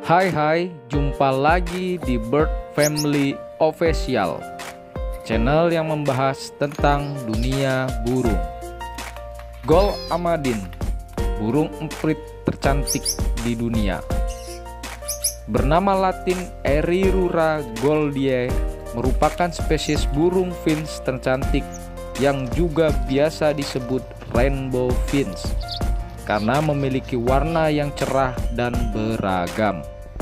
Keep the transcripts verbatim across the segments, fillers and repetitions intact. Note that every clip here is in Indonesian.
Hai hai, jumpa lagi di Bird Family Official, channel yang membahas tentang dunia burung. Gold Amadin, burung emprit tercantik di dunia. Bernama latin Erirura goldiae, merupakan spesies burung finch tercantik yang juga biasa disebut rainbow finch karena memiliki warna yang cerah dan beragam.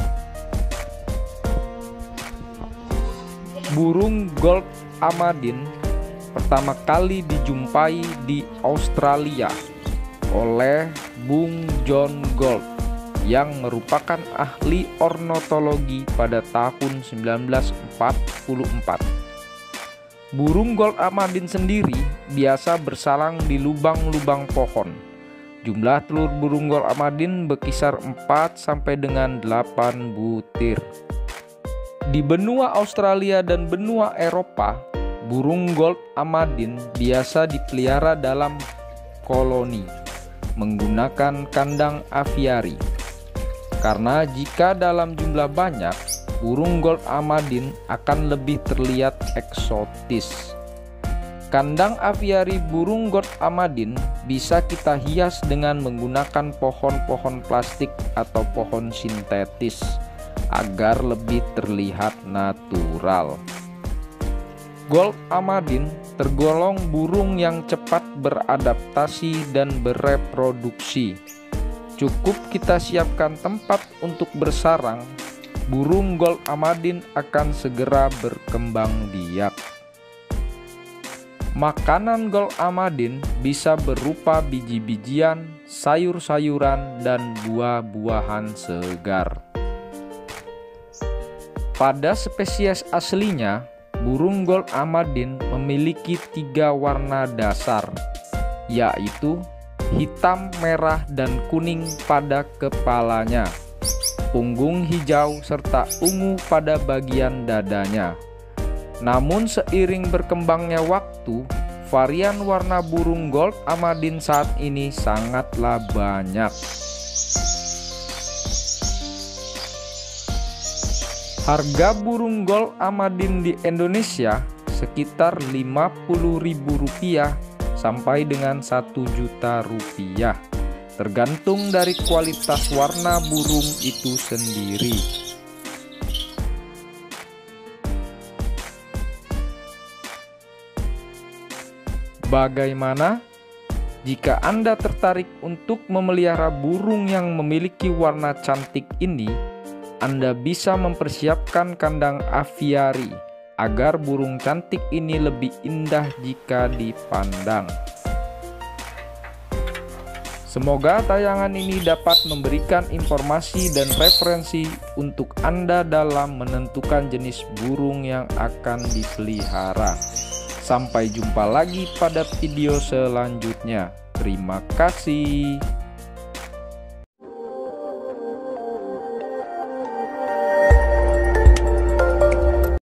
Burung Gold Amadin pertama kali dijumpai di Australia oleh Bung John Gould yang merupakan ahli ornitologi pada tahun sembilan belas empat puluh empat. Burung Gold Amadin sendiri biasa bersarang di lubang-lubang pohon. Jumlah telur burung Gold Amadin berkisar empat sampai dengan delapan butir. Di benua Australia dan benua Eropa, burung Gold Amadin biasa dipelihara dalam koloni menggunakan kandang aviari. Karena jika dalam jumlah banyak, burung Gold Amadin akan lebih terlihat eksotis. Kandang aviari burung Gold Amadin bisa kita hias dengan menggunakan pohon-pohon plastik atau pohon sintetis agar lebih terlihat natural. Gold Amadin tergolong burung yang cepat beradaptasi dan bereproduksi. Cukup kita siapkan tempat untuk bersarang, burung Gold Amadin akan segera berkembang biak. Makanan Gold Amadin bisa berupa biji-bijian, sayur-sayuran, dan buah-buahan segar. Pada spesies aslinya, burung Gold Amadin memiliki tiga warna dasar, yaitu hitam, merah, dan kuning pada kepalanya, punggung hijau, serta ungu pada bagian dadanya. Namun seiring berkembangnya waktu, varian warna burung Gold Amadin saat ini sangatlah banyak. Harga burung Gold Amadin di Indonesia sekitar lima puluh ribu rupiah sampai dengan satu juta rupiah, tergantung dari kualitas warna burung itu sendiri. Bagaimana? Jika Anda tertarik untuk memelihara burung yang memiliki warna cantik ini, Anda bisa mempersiapkan kandang aviari agar burung cantik ini lebih indah jika dipandang. Semoga tayangan ini dapat memberikan informasi dan referensi untuk Anda dalam menentukan jenis burung yang akan dipelihara. Sampai jumpa lagi pada video selanjutnya. Terima kasih.